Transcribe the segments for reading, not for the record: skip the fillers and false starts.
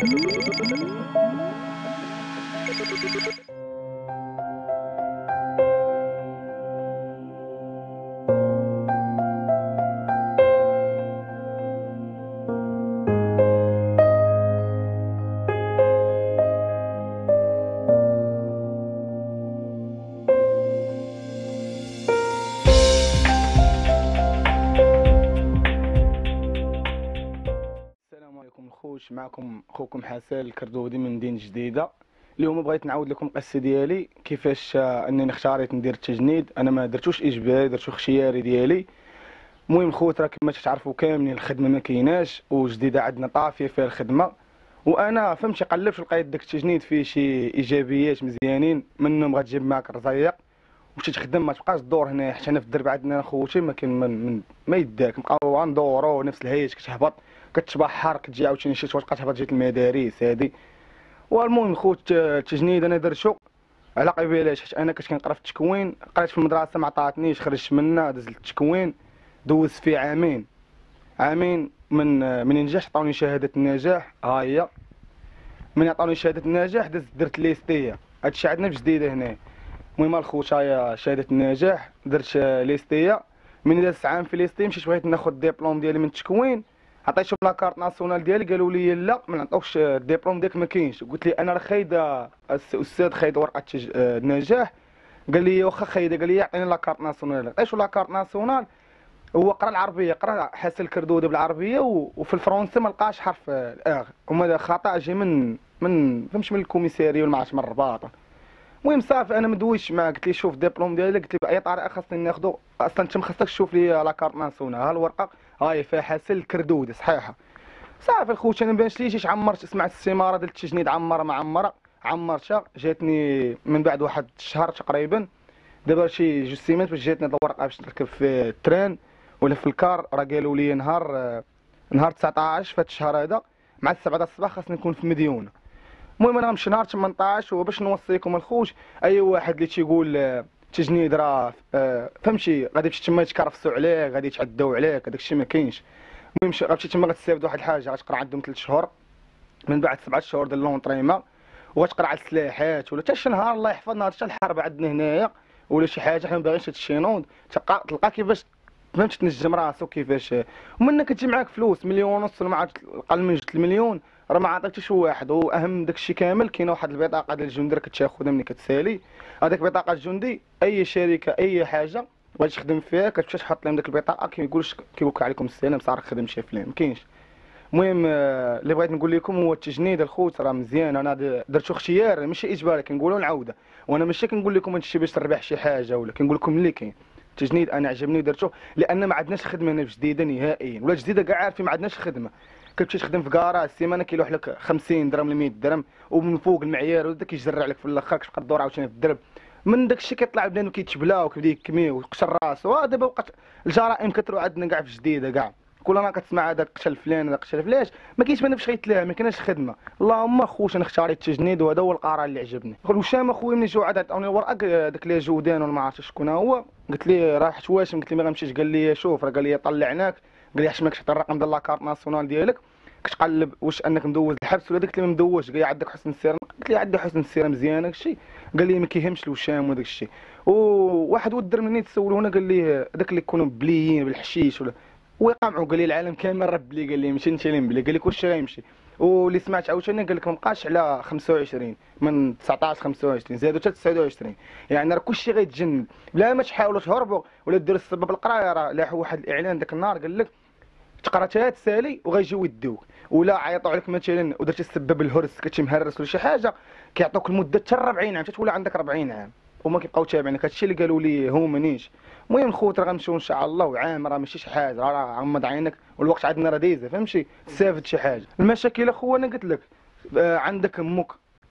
السلام عليكم الخوش، معكم خوكم حسن الكردودي من مدينة جديدة. اليوم بغيت نعاود لكم القصه ديالي كيفاش انني اختاريت ندير التجنيد. انا ما درتوش اجباري، درتو اختياري ديالي. المهم الخوت راه كما تعرفوا كاملين الخدمه ما كايناش، وجديده عندنا طافيه فيها الخدمه، وانا فهمتي قلبت لقيت داك التجنيد فيه شي ايجابيات مزيانين، منهم غتجيب معاك الرزايق ومشي تخدم، ما تبقاش تدور هنا حتى هنا في الدرب عندنا خوتي ما كاين ما يداك، نبقاو غندورو نفس الهيج، كتهبط كتبحر كتجي عاوتاني شي توقع تهبط جهه المدارس هادي. والمهم خوت التجنيد انا درتو على قبيلاش، حيت انا كنت كنقرا في التكوين، قريت في المدرسه ما عطاتنيش، خرجت منها دزت التكوين، دوزت فيه عامين من نجحت عطاوني شهاده النجاح. ها هي من عطاوني شهاده النجاح درت ليستيه، هادشي عندنا في جديده هنا. المهم الخوت هاهي شهاده النجاح، درت ليستيه. من دازت عام في ليستيه مشيت بغيت ناخذ الدبلوم ديالي من التكوين، عطيتهم لاكارت ناسيونال ديالي، قالوا لي لا ما نعطوكش الدبلوم ديالك ما كاينش. قلت لي انا راه خايده الاستاذ خايد ورقه النجاح، قال لي واخا خايده، قال لي عطيني لاكارت ناسيونال. عطيتو لاكارت ناسيونال، هو قرا العربيه، قرا حسن الكردودي بالعربيه، وفي الفرنسي ما لقاش حرف الاغ، هما خطا جاي من فهمتش من الكوميساريه ولا ما عرفتش من الرباط. المهم صافي انا ما دويتش معاه، قلت لي شوف الدبلوم ديالي، قلت له باي طريقه خاصني ناخذو، اصلا انت ما خاصكش تشوف لي لاكارت ناسيونال، ها الورقه هاي فيها حسن الكردودي صحيحه. صافي الخوت انا ما بانش ليش عمرت، سمعت السماره ديال التجنيد عمره ما عمره، عمرتها جاتني من بعد واحد الشهر تقريبا، دابا شي جوج سيمانات باش جاتني الورقه باش نركب في التران ولا في الكار. راه قالوا لي نهار 19 في هذا الشهر هذا مع 7 الصباح خاصني نكون في مديونه. المهم انا غنمشي نهار 18. وباش نوصيكم الخوت، اي واحد اللي تيقول التجنيد راه فهمتي غادي تمشي تما يتكرفسوا عليك، غادي يتعداو عليك، هذاك الشيء ما كاينش. المهم غتمشي تما غتستافد واحد الحاجه، غتقرا عندهم 3 شهور، من بعد 7 شهور ديال لونطريما، وغتقرا على السلاحات ولا حتى شي نهار الله يحفظنا حتى الحرب عندنا هنايا ولا شي حاجه حنا ما باغيينش هاد الشينوض، تلقى كيفاش فهمتي تنجم راسك كيفاش. ومنها كتجي معاك فلوس مليون ونص ولا ما عرفت اقل من 2 المليون، راه ما عطيتيش واحد. واهم داكشي كامل كاينه واحد البطاقه ديال الجندي كتاخذها ملي كتسالي، هذيك بطاقه الجندي اي شركه اي حاجه بغيتي تخدم فيها كتمشي تحط لهم ديك البطاقه، كيقولك عليكم السلام صار خدم شي فلان، ما كاينش. المهم اللي بغيت نقول لكم هو التجنيد الخوت راه مزيان، انا درتو اختيار ماشي اجباري، كنقولوا نعاودها، وانا ماشي كنقول لكم هادشي باش تربح شي حاجه، ولا كنقول لكم اللي كاين. التجنيد انا عجبني درتو لان ما عندناش خدمه هنا في جديده نهائيا، ولا جديده كاع عارفين ما عندناش خدمه. كتمشي تخدم في كراج السيمانه كيلوح لك 50 درهم ل 100 درهم، ومن فوق المعيار ودا كيجرع لك في الاخر، كتبقى تدور عاوتاني في الدرب. من داك الشيء كيطلع بنادم كيتشبلا وكيبدا يكمي ويقشر راسو. دابا وقت الجرائم كثروا عندنا كاع في جديده كاع، كل نهار كتسمع هذاك قتل فلان هذاك قتل فلاش، ما كاينش بنادم فاش غيتلاها، ما كايناش خدمه. اللهم خوت انا اختاريت التجنيد وهذا هو القرار اللي عجبني. الوشام اخويا ملي جاو عاد عطاوني الورقه داك اللي جودان ولا ما عرفتش شكون هو، قلت ليه راه حيت واشم، قلت ليه ما غنمشيش، قال لي شوف راه قال لي طلعناك، قال لي حيت ماكش حتى الرقم ديال لاكارت ناسيونال ديالك، كتقلب واش انك مدوز الحبس ولا قلت لي ما مدوزش، قال لي عندك حسن السير، قلت لي عندي حسن السير مزيان داك الشيء، قال لي ما كيهمش الوشام وداك الشيء. وواحد ود مني تسولو هنا قال لي داك اللي يكونوا بليين بالحشيش ولا ويقامعوا، قال لي العالم كامل رب لي، قال لي ماشي انت اللي مبلي، قال لك واش غيمشي. واللي سمعت عاوتاني قال لك ما بقاش على 25 من 19 25 زادوا حتى 29، يعني راه كلشي غيتجند. بلا ما تحاولوا تهربوا ولا ديروا السبب القرايه، راه لاحوا واحد الاعلان داك النهار قال لك تقرا حتى تسالي وغيجيو يدوك، ولا عيطوا عليك مثلا ودرتي السبب الهرس كتمشي مهرس ولا شي حاجه كيعطوك المده حتى 40 عام، تولي عندك 40 عام وما كيبقاو تابعينك. هادشي اللي قالوا لي هما مانيش. المهم خوت راه غنمشيو ان شاء الله، وعام راه ماشي شي حاجه، راه غمض عينك والوقت عندنا راه دايزه فهمتي، تستافد شي حاجه. المشاكل اخويا انا قلت لك عندك امك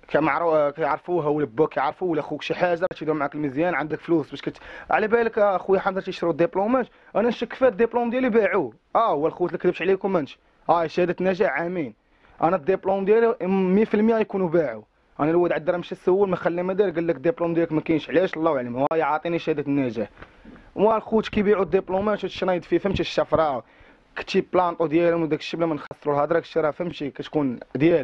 كيعرفوها ولا باك كيعرفوا ولا خوك شي حاجه تيديروا معاك المزيان، عندك فلوس باش على بالك اخويا حمزه تيشرو الدبلومات. انا نشك في الدبلوم ديالي باعوه، هو الخوت اللي كذبش عليكم انت، شهاده نجاح عامين، انا الدبلوم ديالي 100% يكونوا باعوا. انا الواد عاد راه مشى سول ما خلى ما دار، قال لك الدبلوم ديالك ما كاينش، علاش الله اعلم، هو عاطيني شهاده النجاح. والخوت كيبيعوا الدبلومات الشنايد فيه فهمتي الشفره كتي بلانطو ديالهم وداك الشيء بلا ما نخسروا الهضره، داك الشيء راه فهمتي كتكون ديالهم.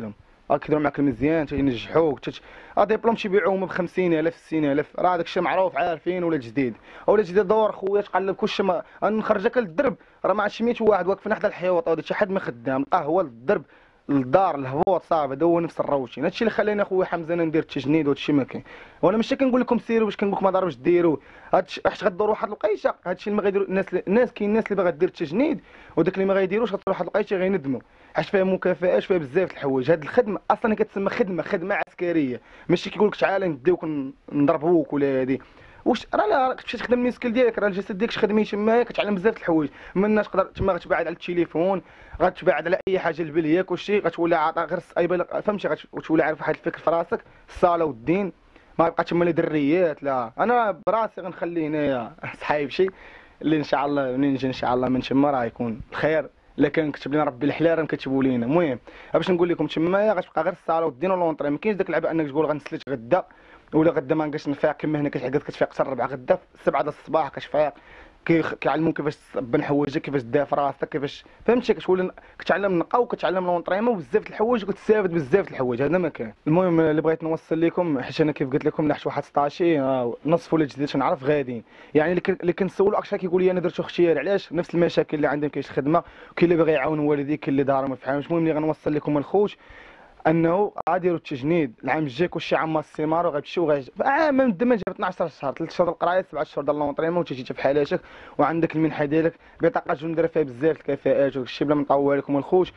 كيديروا معاك المزيان تينجحوك ديبلوم تيبيعوهم ب 50,000 60,000 راه داك الشيء معروف عارفين. ولا جديد دور خويا تقلب كلشي نخرجك للدرب راه ما عرفتش 100 واحد واقفين حدا الحيوط او شي حد ما خدام القهوه للدرب للدار الهبوط صافي هذا هو نفس الروتين. هادشي اللي خلاني اخويا حمزه انا ندير التجنيد وهادشي ما كاين. وانا ماشي كنقول لكم سيروا باش كنقول لكم ما ضربش ديروا حيت غدور واحد الوقيته هادشي اللي ما غيديروا الناس كاين الناس اللي باغا دير التجنيد وداك اللي ما غيديروش غتروح واحد الوقيته غيندموا حيت فيها مكافآت فيها بزاف د الحوايج. هاد الخدمه اصلا كتسمى خدمه عسكريه ماشي كيقول لك تعالى نديوك نضربوك ولا هادي واش راه كتمشي تخدم الميسكل ديالك راه الجسد ديالك خدمي تمايا كتعلم بزاف د الحوايج منها تقدر تما غتبعد على التليفون غتبعد على اي حاجه البلياك وشي غتولي عاطا غير فهمتي غتولي عارف واحد الفكر في راسك الصلاه والدين ما يبقى تما لي دريات. لا انا براسي غنخلي هنايا صحايب شي اللي ان شاء الله منين نجي ان شاء الله من تما راه يكون الخير. الا كان كتب لنا ربي الحلال راه كتبوا لينا. المهم باش نقول لكم تمايا غتبقى غير الصلاه والدين والونطري ما كاينش داك اللعبه انك تقول غنسلت غدا ولا غدا ما نبقاش نفيق كما هنا كتعقد كتفيق حتى الربعه غدا 7 د الصباح كتفيق كيعلموك كيفاش تصبن حوايجك كيفاش تدافع في راسك كيفاش فهمتي كتولي كتعلم النقا وكتعلم لونطريمون بزاف د الحوايج وكتستافد بزاف د الحوايج. هذا ما كان. المهم اللي بغيت نوصل لكم حيت انا كيف قلت لكم نحت واحد 16 نصف ولا جديد تنعرف غاديين يعني اللي كنسولو اكثر كيقول لي انا درت اختيار علاش نفس المشاكل اللي عندهم كاينش خدمه وكاين اللي باغي يعاون والديه كاين اللي دارهم ما فهمش. المهم اللي غنوصل لكم الخوت انه غاديروا التجنيد العام الجاي كلشي عام الثمار وغتمشيو عام من الدم جاب 12 شهر 3 شهور القرايه 7 شهور ديال لونطريمون وتجي في حالاتك وعندك المنحه ديالك بطاقه جون دايره فيها بزاف الكفاءات وداكشي بلا ما نطول لكم الخوت.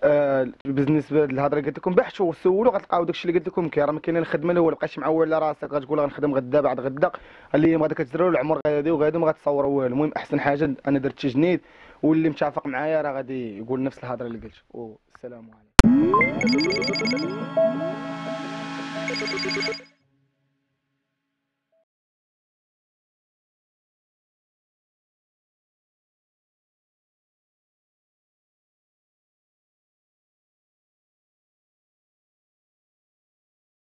بالنسبه للهضره اللي قلت لكم بحثوا وسولوا غتلقاو داكشي اللي قلت لكم كاين راه ما كاينين الخدمه الا هو بقيتي معول على راسك غتقول غنخدم غدا بعد غدا اللي غادا كتجروا العمر غادي وغادي ما غتصور والو. المهم احسن حاجه انا درت التجنيد واللي متفق معايا راه غادي يقول نفس الهضره اللي قلت. والسلام عليكم.